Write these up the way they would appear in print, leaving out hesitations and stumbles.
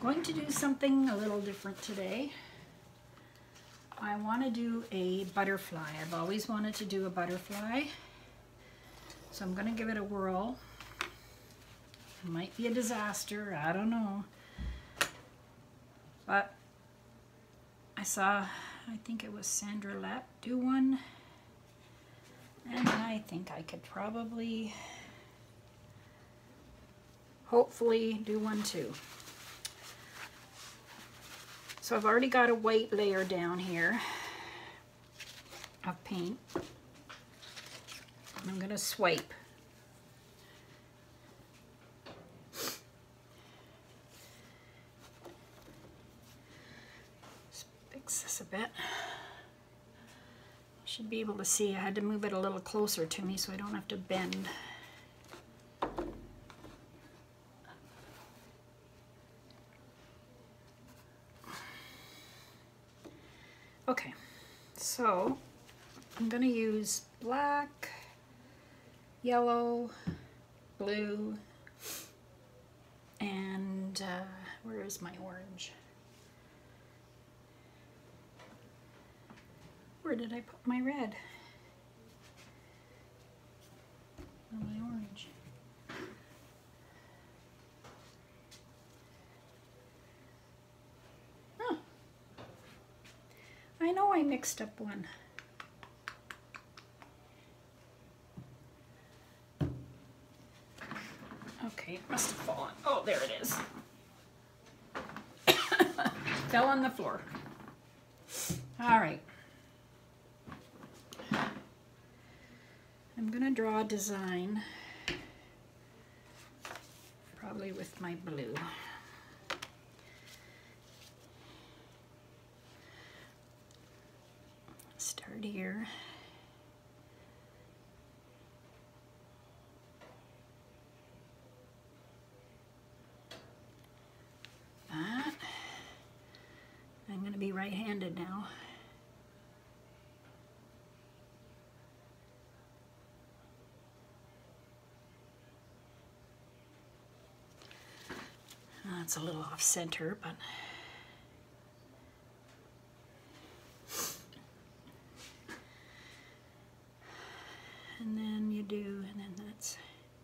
going to do something a little different today. I want to do a butterfly. I've always wanted to do a butterfly. So I'm going to give it a whirl. It might be a disaster, I don't know. But I saw, I think it was Sandra Lapp do one. And I think I could probably, hopefully do one too. So I've already got a white layer down here of paint. I'm going to swipe. Just fix this a bit. Should be able to see. I had to move it a little closer to me so I don't have to bend. Okay, so I'm going to use black, yellow, blue, and where is my orange? Where did I put my red? Or my orange? Huh. I know I mixed up one. Okay, it must have fallen. Oh, there it is. Fell on the floor. All right. I'm going to draw a design, probably with my blue. Start here. That. I'm going to be right-handed now. It's a little off center, but and then you do, and then that's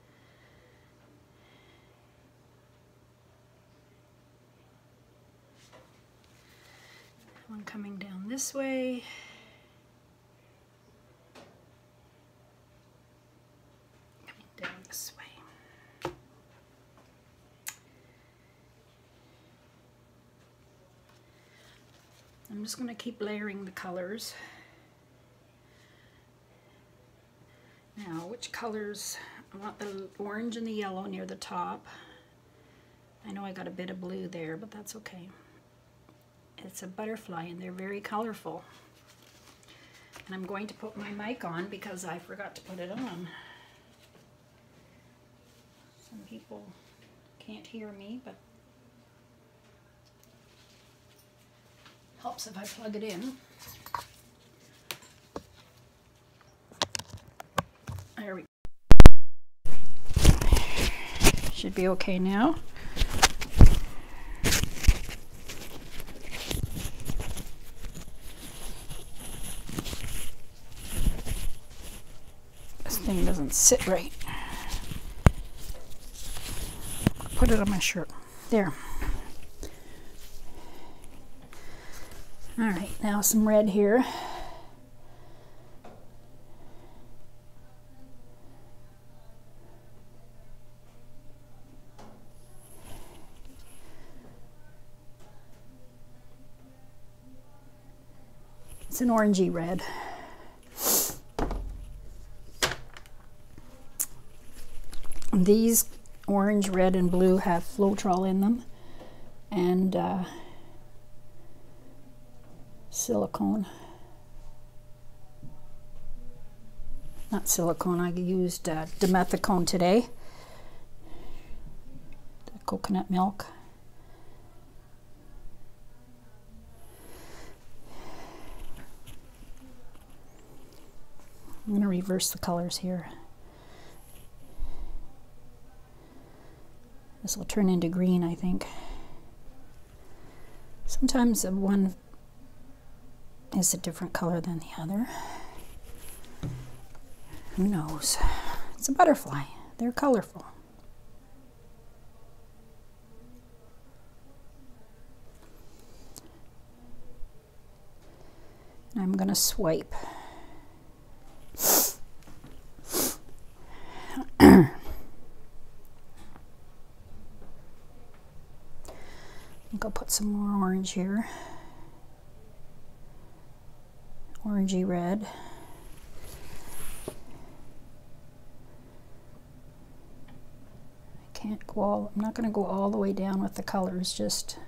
one coming down this way. Coming down this way. I'm just going to keep layering the colors. Now, which colors? I want the orange and the yellow near the top. I know I got a bit of blue there, but that's okay. It's a butterfly and they're very colorful. And I'm going to put my mic on because I forgot to put it on. Some people can't hear me, but helps if I plug it in. There we go. Should be okay now. This thing doesn't sit right. Put it on my shirt. There. All right, now some red here. It's an orangey red. These orange, red, and blue have floetrol in them, and silicone. Not silicone, I used dimethicone today. The coconut milk. I'm going to reverse the colors here. This will turn into green, I think. Sometimes the one is a different color than the other. Who knows? It's a butterfly. They're colorful. I'm going to swipe. I think I'll put some more orange here. Orangey red. I can't go all, I'm not going to go all the way down with the colors, just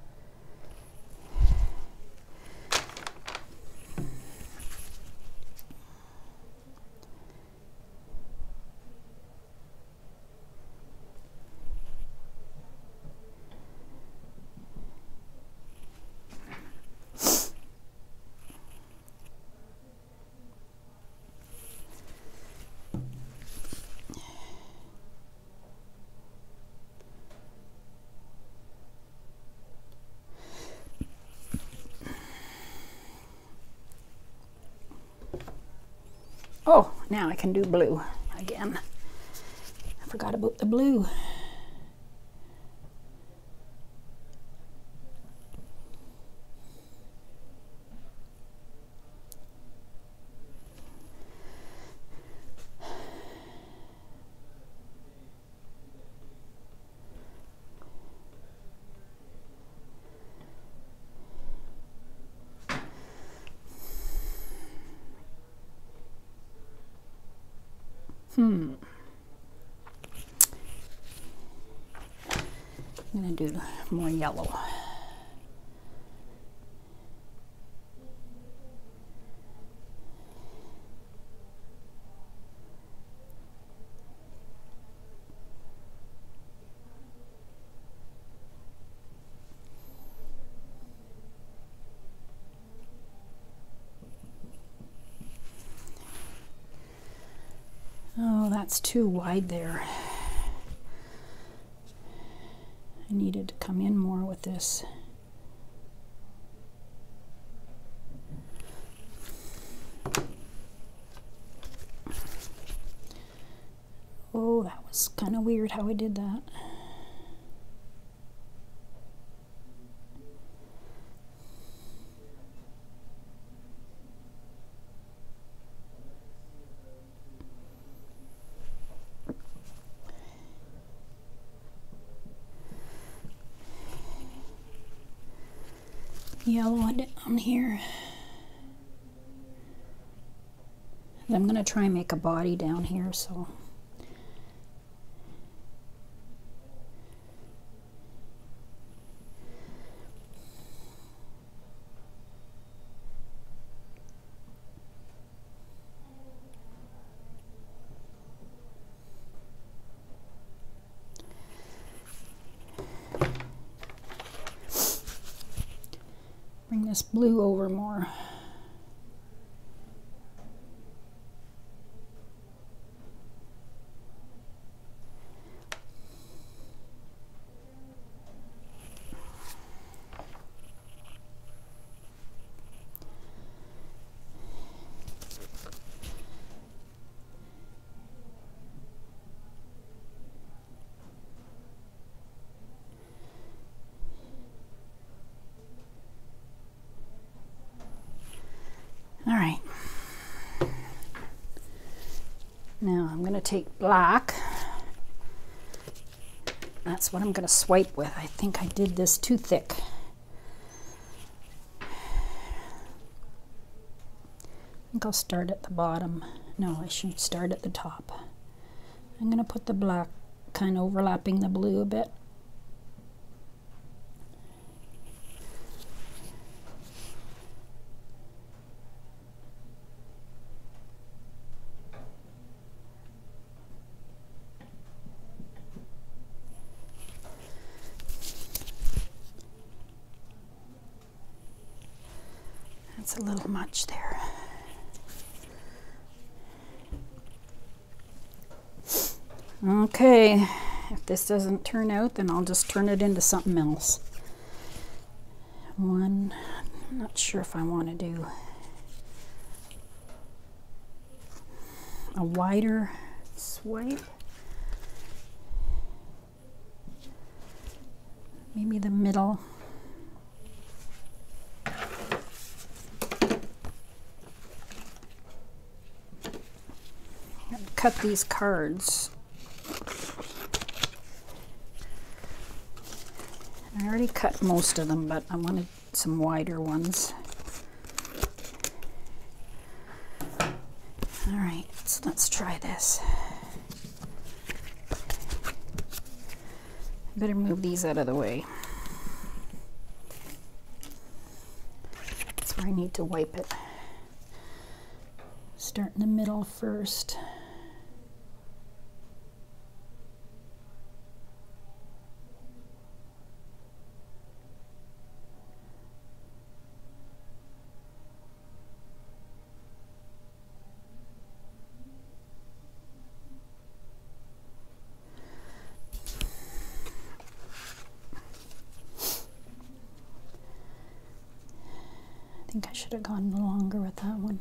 oh, now I can do blue again. I forgot about the blue. I'm going to do more yellow. Oh, that's too wide there. I needed to come in more with this. Oh, that was kind of weird how I did that. Yellow down here. And I'm going to try and make a body down here, so bring this blue over more. All right. Now I'm going to take black. That's what I'm going to swipe with. I think I did this too thick. I think I'll start at the bottom. No, I should start at the top. I'm going to put the black kind of overlapping the blue a bit. That's a little much there. Okay, if this doesn't turn out, then I'll just turn it into something else. one. I'm not sure if I want to do a wider swipe. Maybe the middle. Cut these cards. I already cut most of them, but I wanted some wider ones. All right, so let's try this. Better move these out of the way. That's where I need to wipe it. Start in the middle first. I think I should have gone longer with that one.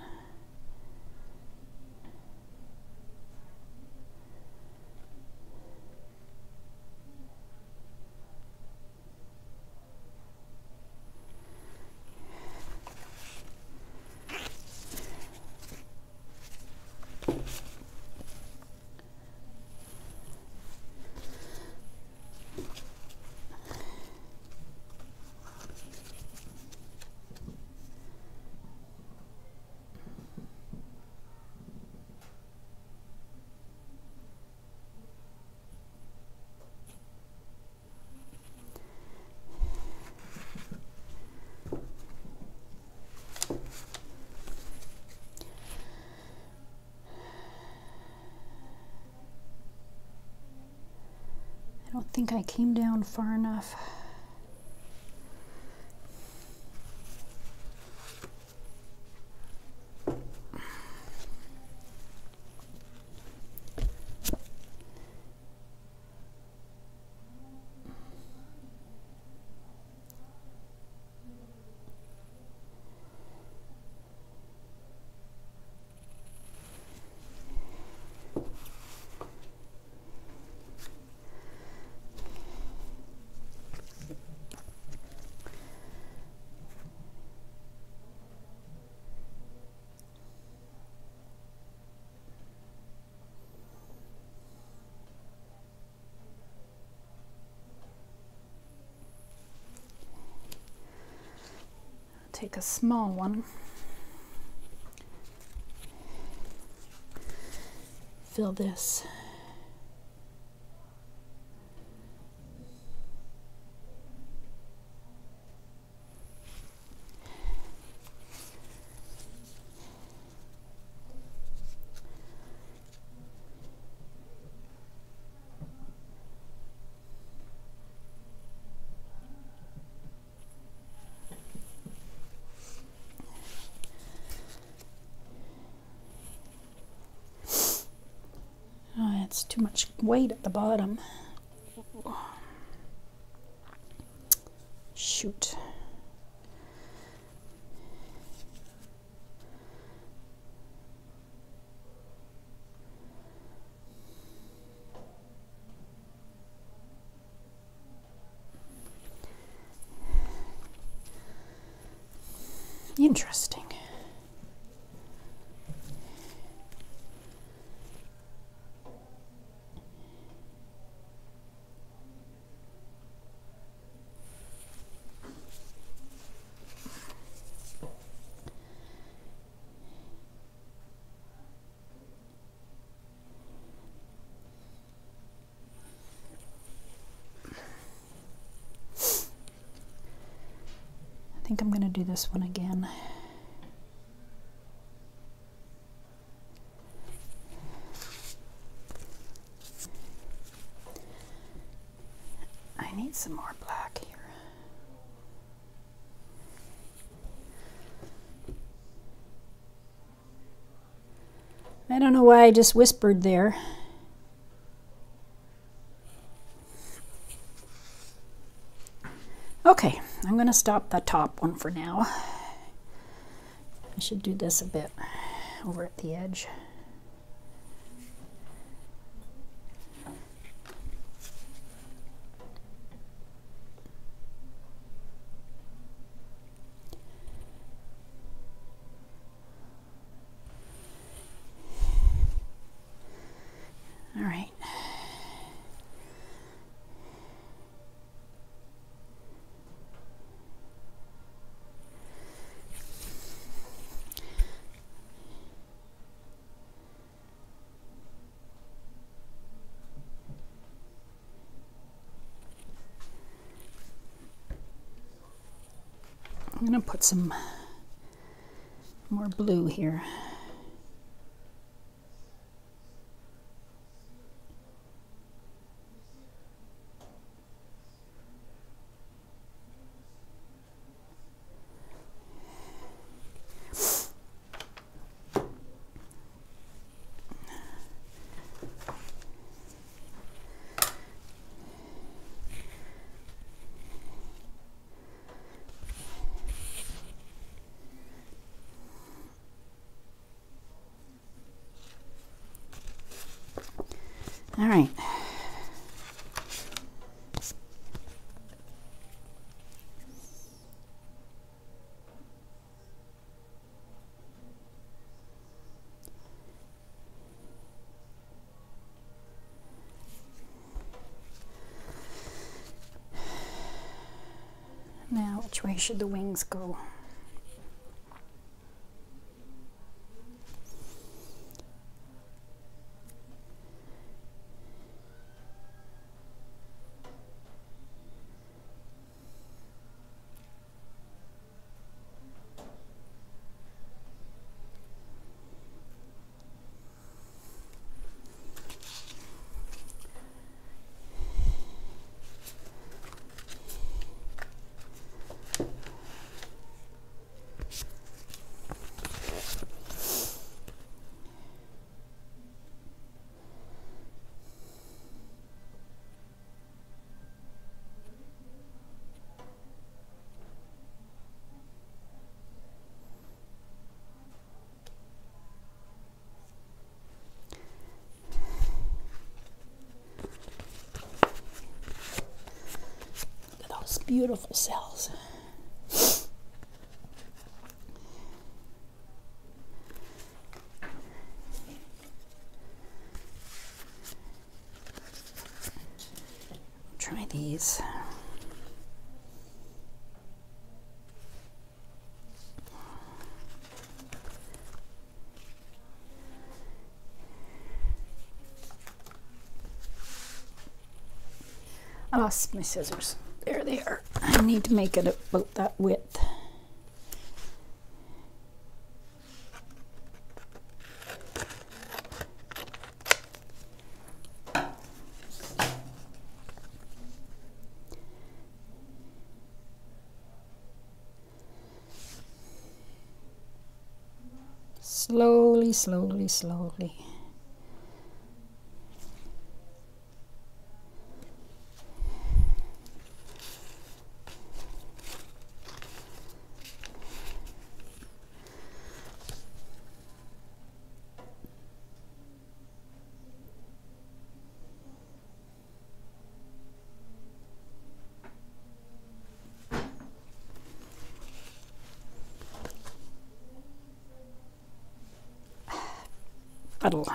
I don't think I came down far enough. Take a small one, fill this. It's too much weight at the bottom. Shoot. Interesting. I think I'm going to do this one again. I need some more black here. I don't know why I just whispered there. Okay, I'm I'm going to stop the top one for now. I should do this a bit over at the edge. All right. I'm going to put some more blue here. All right. Now, which way should the wings go? Beautiful cells. Try these. I lost my scissors. There they are. I need to make it about that width. Slowly, slowly, slowly. Puddle.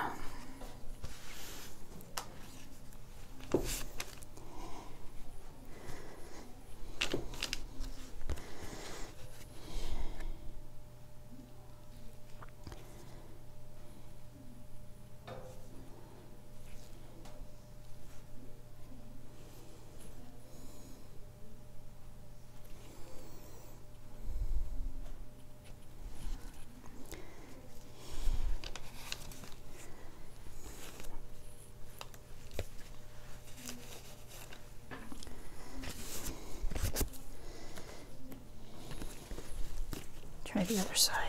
Try the other side.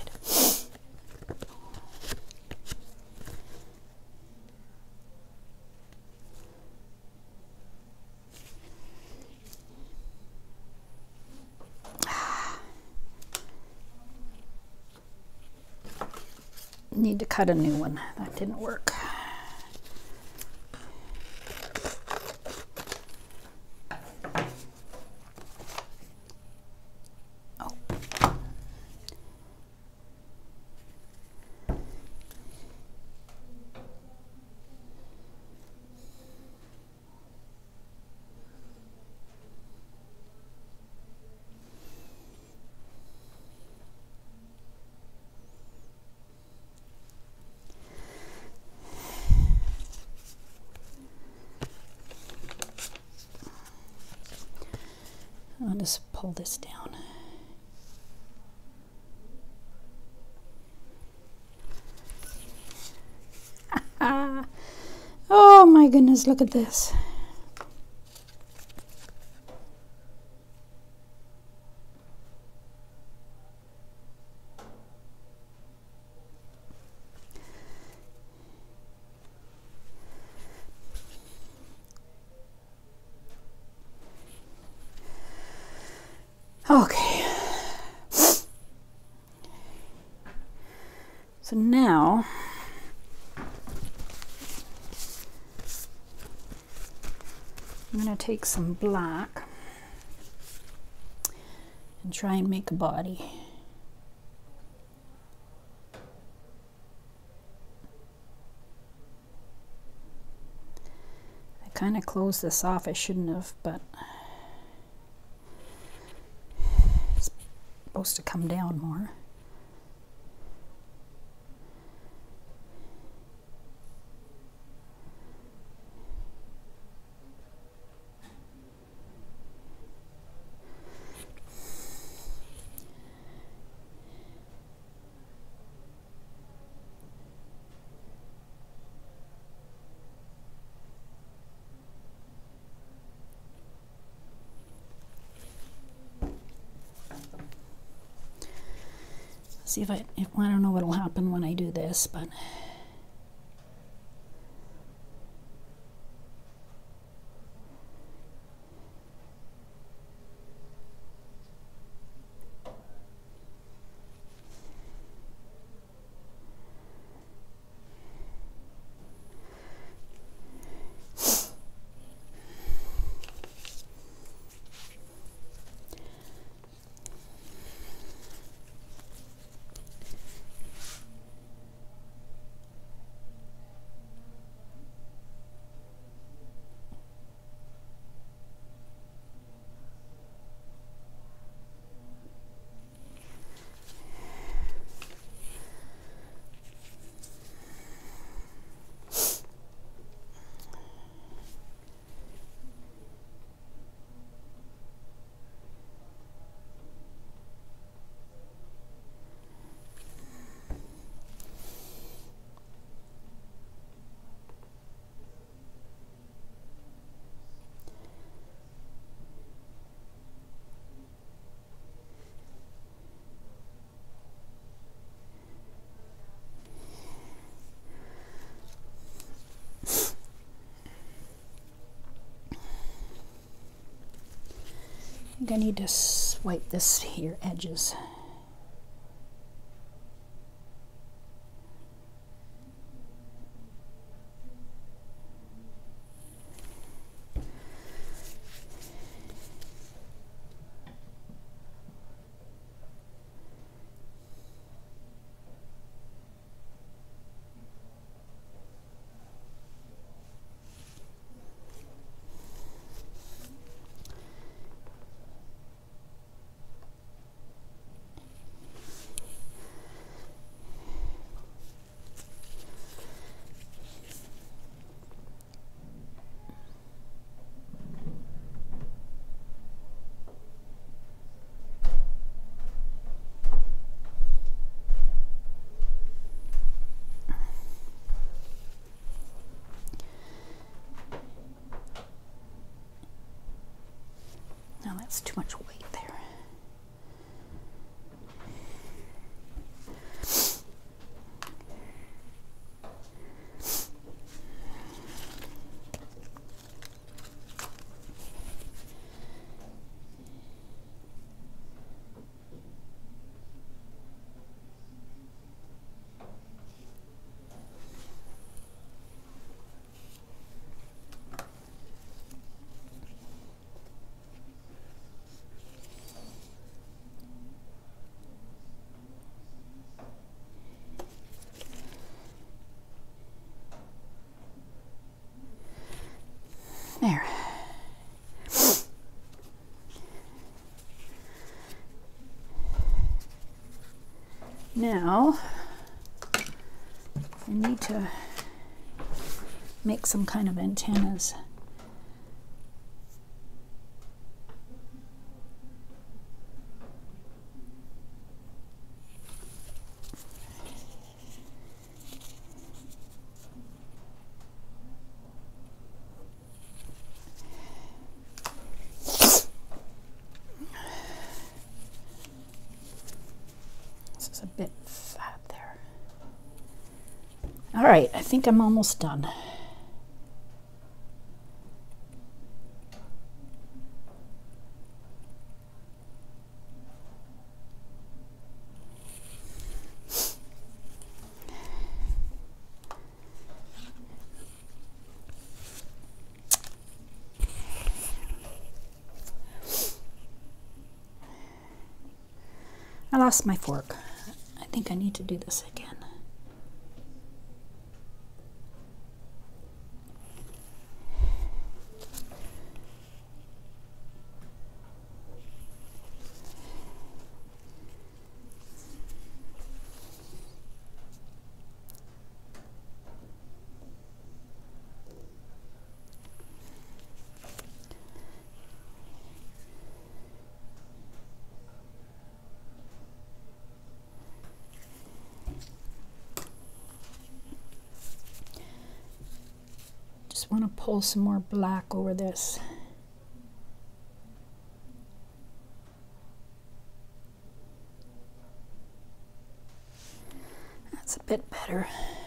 Need to cut a new one. That didn't work. I'll just pull this down. Oh my goodness, look at this. Okay. So now I'm going to take some black and try and make a body. I kind of closed this off. I shouldn't have, but it's supposed to come down more. See if I don't know what'll happen when I do this, but I think I need to swipe this here edges. Now that's too much weight there. Now, I need to make some kind of antennas. A bit fat there. All right, I think I'm almost done. I lost my fork. I think I need to do this again. Want to pull some more black over this. That's a bit better.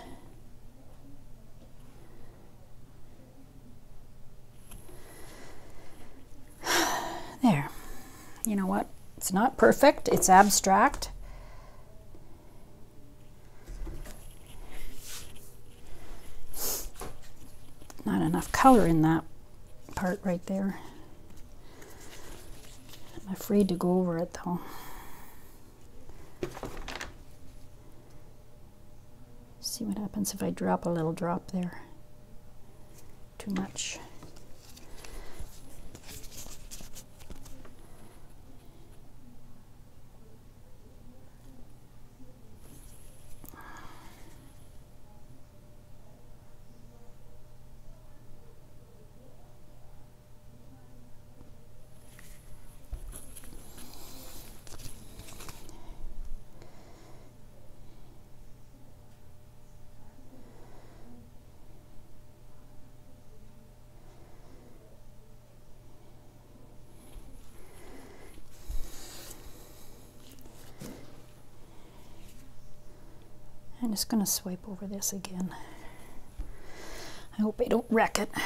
There. You know what? It's not perfect. It's abstract. Not enough color in that part right there. I'm afraid to go over it though. See what happens if I drop a little drop there. Too much. I'm just going to swipe over this again. I hope I don't wreck it.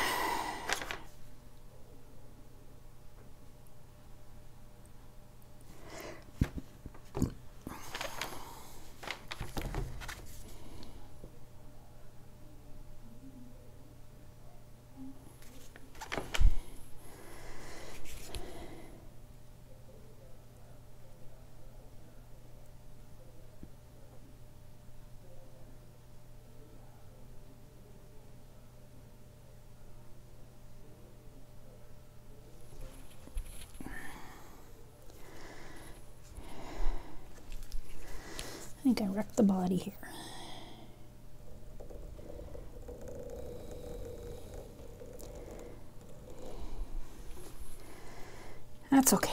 I think I wrecked the body here. That's okay.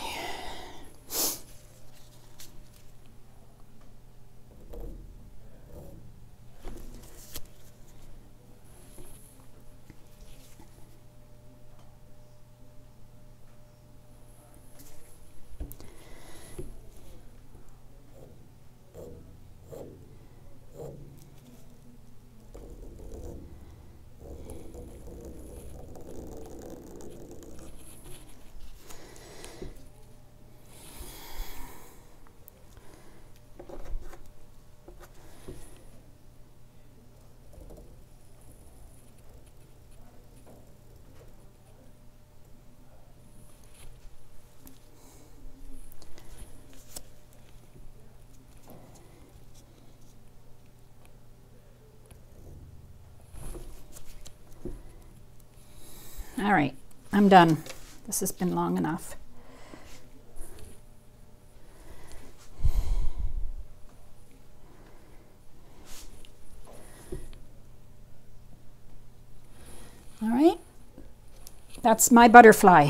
All right, I'm done. This has been long enough. That's my butterfly.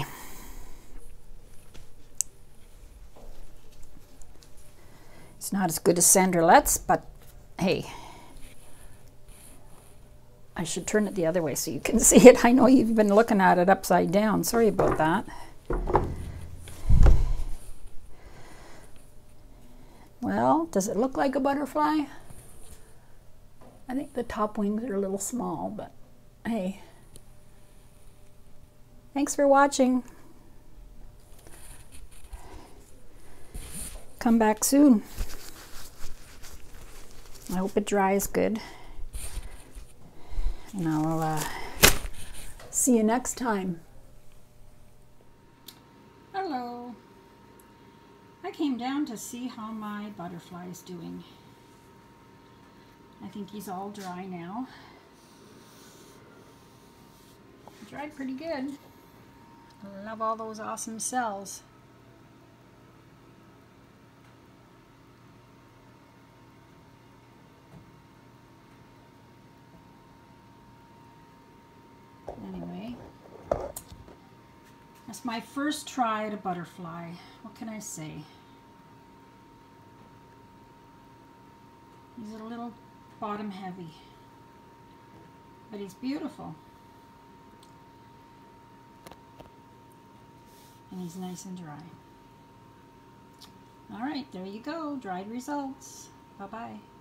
It's not as good as Sandralette's, but hey, I should turn it the other way so you can see it. I know you've been looking at it upside down. Sorry about that. Well, does it look like a butterfly? I think the top wings are a little small, but hey. Thanks for watching. Come back soon. I hope it dries good. And I'll see you next time. Hello. I came down to see how my butterfly is doing. I think he's all dry now. Dried pretty good. I love all those awesome cells. Anyway, that's my first try at a butterfly. What can I say? He's a little bottom heavy, but he's beautiful. And he's nice and dry. All right, there you go, dried results. Bye-bye.